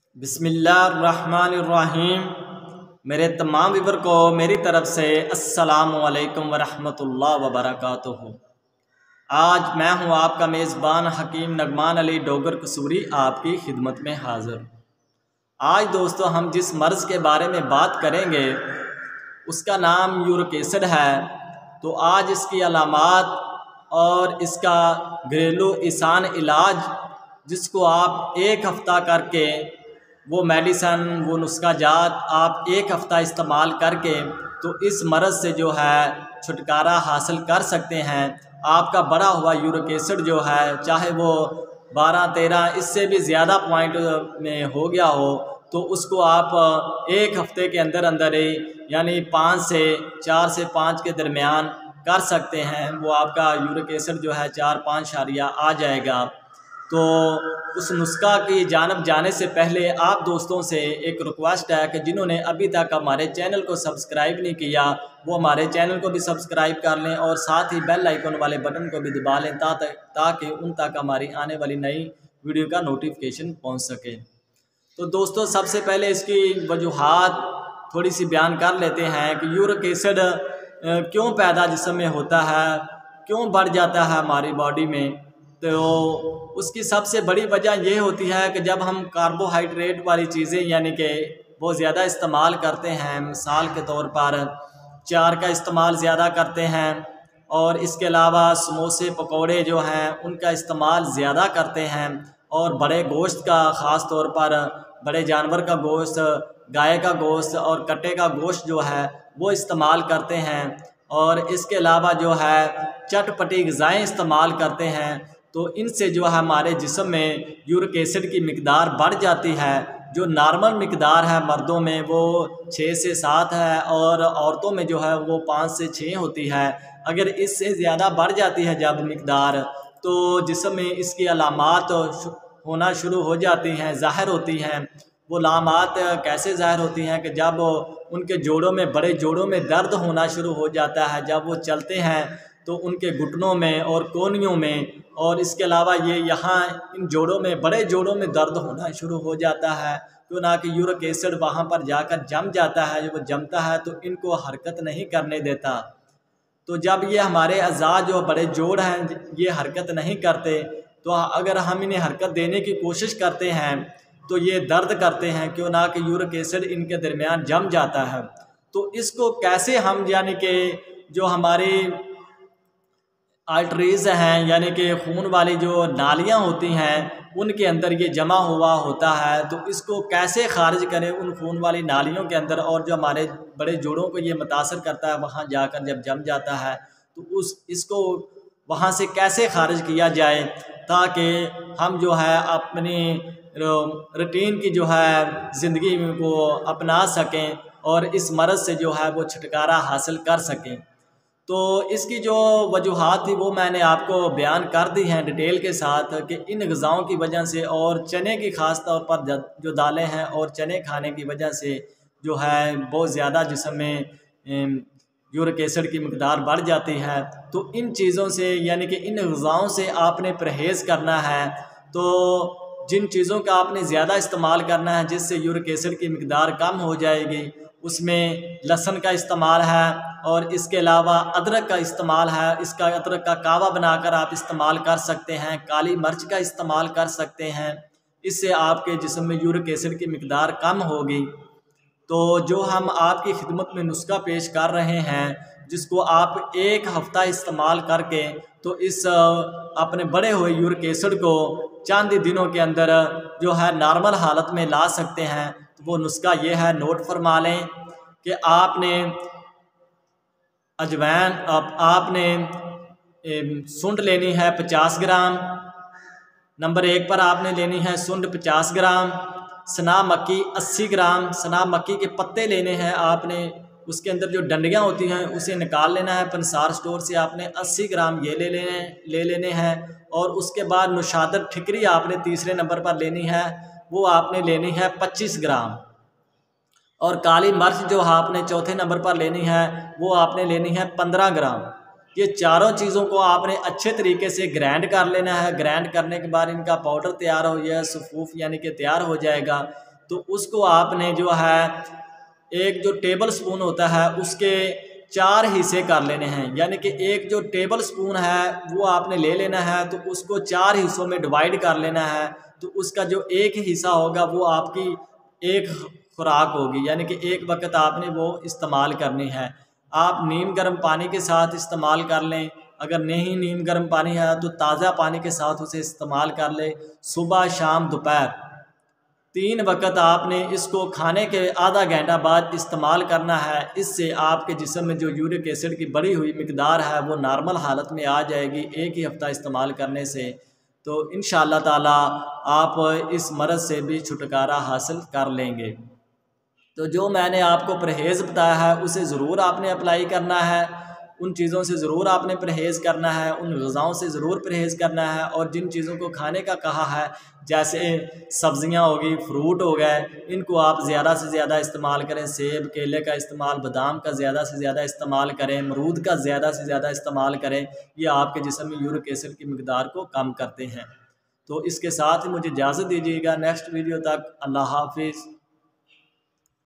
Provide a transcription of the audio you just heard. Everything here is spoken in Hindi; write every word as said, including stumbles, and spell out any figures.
बिस्मिल्लाहिर्रहमानिर्रहीम। मेरे तमाम व्यूअर को मेरी तरफ से अस्सलामु अलैकुम वरहमतुल्लाहि वबरकातुहू। आज मैं हूँ आपका मेज़बान हकीम नगमान अली डोगर कसूरी आपकी खिदमत में हाज़िर। आज दोस्तों हम जिस मर्ज़ के बारे में बात करेंगे उसका नाम यूरिक एसिड है। तो आज इसकी अलामात और इसका घरेलू आसान इलाज, जिसको आप एक हफ़्ता करके वो मेडिसन वो नुस्खा जात आप एक हफ़्ता इस्तेमाल करके तो इस मर्ज़ से जो है छुटकारा हासिल कर सकते हैं। आपका बढ़ा हुआ यूरिक एसिड जो है, चाहे वो बारह तेरह इससे भी ज़्यादा पॉइंट में हो गया हो, तो उसको आप एक हफ़्ते के अंदर अंदर ही यानी पाँच से चार से पाँच के दरमियान कर सकते हैं। वो आपका यूरिक एसिड जो है चार पाँच शारिया आ जाएगा। तो उस नुस्खा की जानब जाने से पहले आप दोस्तों से एक रिक्वेस्ट है कि जिन्होंने अभी तक हमारे चैनल को सब्सक्राइब नहीं किया वो हमारे चैनल को भी सब्सक्राइब कर लें और साथ ही बेल आइकन वाले बटन को भी दबा लें ताकि उन तक हमारी आने वाली नई वीडियो का नोटिफिकेशन पहुंच सके। तो दोस्तों सबसे पहले इसकी वजूहात थोड़ी सी बयान कर लेते हैं कि यूरिक एसिड क्यों पैदा जिस्म में होता है, क्यों बढ़ जाता है हमारी बॉडी में। तो उसकी सबसे बड़ी वजह ये होती है कि जब हम कार्बोहाइड्रेट वाली चीज़ें यानी कि बहुत ज़्यादा इस्तेमाल करते हैं, मिसाल के तौर पर चार का इस्तेमाल ज़्यादा करते हैं और इसके अलावा समोसे पकौड़े जो हैं उनका इस्तेमाल ज़्यादा करते हैं और बड़े गोश्त का ख़ास तौर पर बड़े जानवर का गोश्त, गाय का गोश्त और कट्टे का गोश्त जो है वो इस्तेमाल करते हैं और इसके अलावा जो है चटपटी ग़िज़ाएँ इस्तेमाल करते हैं। तो इनसे जो है हमारे जिस्म में यूरिक एसिड की मिकदार बढ़ जाती है। जो नॉर्मल मिकदार है मर्दों में वो छः से सात है और औरतों में जो है वो पाँच से छः होती है। अगर इससे ज़्यादा बढ़ जाती है जब मिकदार, तो जिस्म में इसकी अलामात होना शुरू हो जाती हैं, ज़ाहिर होती हैं। वो अलामात कैसे ज़ाहिर होती हैं कि जब उनके जोड़ों में बड़े जोड़ों में दर्द होना शुरू हो जाता है, जब वो चलते हैं तो उनके घुटनों में और कोहनियों में और इसके अलावा ये यहाँ इन जोड़ों में बड़े जोड़ों में दर्द होना शुरू हो जाता है। क्यों ना कि यूरिक एसिड वहाँ पर जाकर जम जाता है। जब वो जमता है तो इनको हरकत नहीं करने देता। तो जब ये हमारे अज़ा जो बड़े जोड़ हैं ये हरकत नहीं करते, तो अगर हम इन्हें हरकत देने की कोशिश करते हैं तो ये दर्द करते हैं। क्यों ना कि यूरिक एसिड इनके दरमियान जम जाता है। तो इसको कैसे हम यानी कि जो हमारी आर्टरीज़ हैं यानी कि खून वाली जो नालियां होती हैं उनके अंदर ये जमा हुआ होता है, तो इसको कैसे खारिज करें उन खून वाली नालियों के अंदर, और जो हमारे बड़े जोड़ों को ये मुतासर करता है वहाँ जाकर जब जम जाता है तो उस इसको वहाँ से कैसे खारिज किया जाए ताकि हम जो है अपनी रूटीन की जो है ज़िंदगी को अपना सकें और इस मर्ज़ से जो है वो छुटकारा हासिल कर सकें। तो इसकी जो वजूहात थी वो मैंने आपको बयान कर दी हैं डिटेल के साथ कि इन ग़िज़ाओं की वजह से और चने की ख़ास तौर पर जो दालें हैं और चने खाने की वजह से जो है बहुत ज़्यादा जिस्म में यूरिक एसिड की मिकदार बढ़ जाती है। तो इन चीज़ों से यानी कि इन ग़िज़ाओं से आपने परहेज़ करना है। तो जिन चीज़ों का आपने ज़्यादा इस्तेमाल करना है जिससे यूरिक एसिड की मिकदार कम हो जाएगी, उसमें लहसुन का इस्तेमाल है और इसके अलावा अदरक का इस्तेमाल है। इसका अदरक का कावा बनाकर आप इस्तेमाल कर सकते हैं। काली मिर्च का इस्तेमाल कर सकते हैं। इससे आपके जिस्म में यूरिक एसिड की मिकदार कम होगी। तो जो हम आपकी खिदमत में नुस्खा पेश कर रहे हैं जिसको आप एक हफ़्ता इस्तेमाल करके तो इस अपने बढ़े हुए यूरिक एसिड को चंद दिनों के अंदर जो है नॉर्मल हालत में ला सकते हैं। तो वो नुस्खा ये है, नोट फरमा लें कि आपने अजवैन आप, आपने सुंड लेनी है पचास ग्राम। नंबर एक पर आपने लेनी है सुंड पचास ग्राम, सना मक्की अस्सी ग्राम। सना मक्की के पत्ते लेने हैं आपने, उसके अंदर जो डंडियाँ होती हैं उसे निकाल लेना है। पंसार स्टोर से आपने अस्सी ग्राम ये ले लेने ले लेने हैं। और उसके बाद नुशादत ठिकरी आपने तीसरे नंबर पर लेनी है, वो आपने लेनी है पच्चीस ग्राम। और काली मिर्च जो आपने चौथे नंबर पर लेनी है वो आपने लेनी है पंद्रह ग्राम। ये चारों चीज़ों को आपने अच्छे तरीके से ग्राइंड कर लेना है। ग्राइंड करने के बाद इनका पाउडर तैयार हो जाए, सफूफ यानी कि तैयार हो जाएगा। तो उसको आपने जो है एक जो टेबल स्पून होता है उसके चार हिस्से कर लेने हैं, यानी कि एक जो टेबल स्पून है वो आपने ले लेना है, तो उसको चार हिस्सों में डिवाइड कर लेना है। तो उसका जो एक हिस्सा होगा वो आपकी एक खुराक होगी, यानी कि एक वक्त आपने वो इस्तेमाल करनी है। आप नीम गर्म पानी के साथ इस्तेमाल कर लें, अगर नहीं नीम गर्म पानी है तो ताज़ा पानी के साथ उसे इस्तेमाल कर लें। सुबह शाम दोपहर तीन वक्त आपने इसको खाने के आधा घंटा बाद इस्तेमाल करना है। इससे आपके जिस्म में जो यूरिक एसिड की बढ़ी हुई मिकदार है वो नॉर्मल हालत में आ जाएगी एक ही हफ्ता इस्तेमाल करने से। तो इंशाअल्लाह ताला आप इस मर्ज़ से भी छुटकारा हासिल कर लेंगे। तो जो मैंने आपको परहेज़ बताया है उसे ज़रूर आपने अप्लाई करना है, उन चीज़ों से ज़रूर आपने परहेज़ करना है, उन ग़िज़ाओं से ज़रूर परहेज़ करना है। और जिन चीज़ों को खाने का कहा है जैसे सब्ज़ियाँ हो गई, फ्रूट हो गए, इनको आप ज़्यादा से ज़्यादा इस्तेमाल करें। सेब केले का इस्तेमाल, बादाम का ज़्यादा से ज़्यादा इस्तेमाल करें, अमरूद का ज़्यादा से ज़्यादा इस्तेमाल करें। ये आपके जिस्म में यूरिक एसिड की मिक़दार को कम करते हैं। तो इसके साथ ही मुझे इजाज़त दीजिएगा। नेक्स्ट वीडियो तक अल्लाह हाफ़िज़।